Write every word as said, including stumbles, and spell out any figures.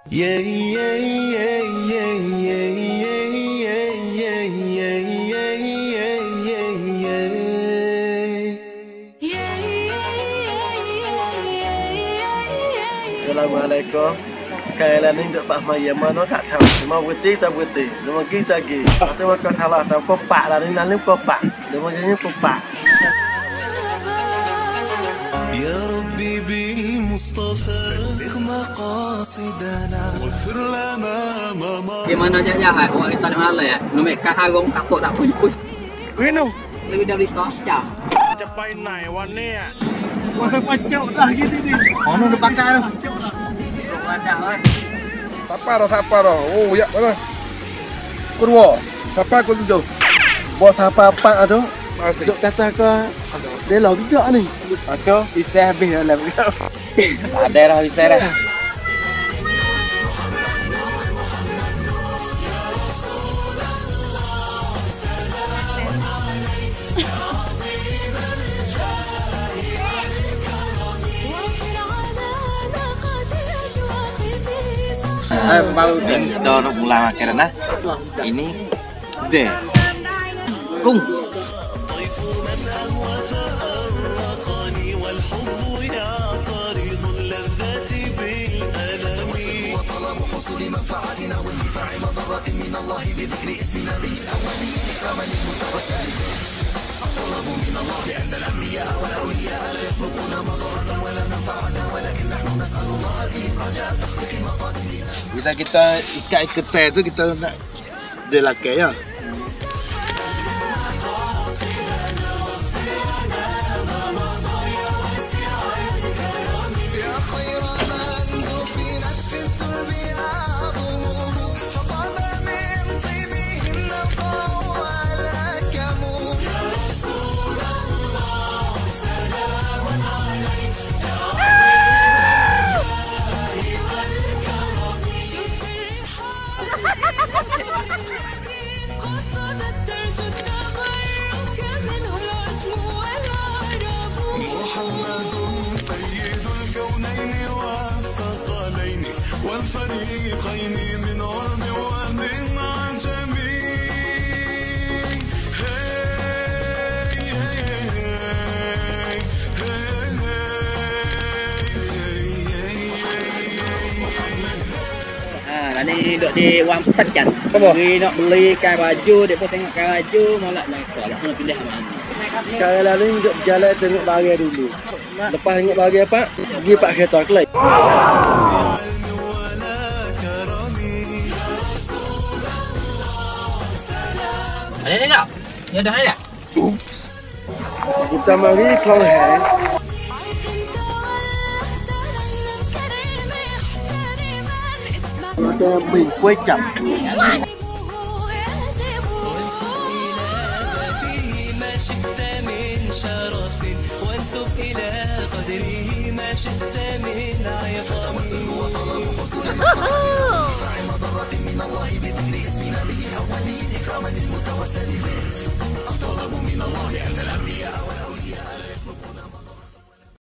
Yeah, yeah, yeah, yeah, yeah, yeah, yeah, yeah, yeah, yeah, yeah. Assalamualaikum. Kailan ni duk pak maya mana tak tahu. Cuma putih tak putih. Cuma kita lagi. Cuma kau salah tahu popak lah ni nanti popak. Cuma jadi popak. يا ربي بالمصطفى بلغ مقاصدنا واغفر لنا ما مضى. Gimana aja jahat, orang kita nak malas ya. Nombor kat harung takut tak push push. Wino. Lebih dari kau cak. จะไปไหนวันนี้ Masa pacau dah gitu ni. Mana nak pakai tu? Kau ada oi. Siapa dah siapa dah? Oh ya mana? Kedua. Siapa kau tu? Bos apa-apa tu? Masih. Duk kata ke dia lalu tidak ni. Atau bisa habis dalam kau. Ada dah bisa dah. Eh, baru Kita nak mula makan dah. Ini deh. kung. Bisa kita ikat ketai tu kita nak dia lakai ya. والفريقين من عرب ومن عجم Ah, ni duk di Wang Pecan. Pergi nak belikan baju, dia pun tengok kan baju, malah nak sekolah nak pindah mana. Kailan ni duk jalan tengok barang dulu. Lepas tengok barang apa? Pergi pak kereta kelai. Ada ni tak? Ya dah ada. Kita mari Klong Hang. Kita beli kuih cap. Ha ha!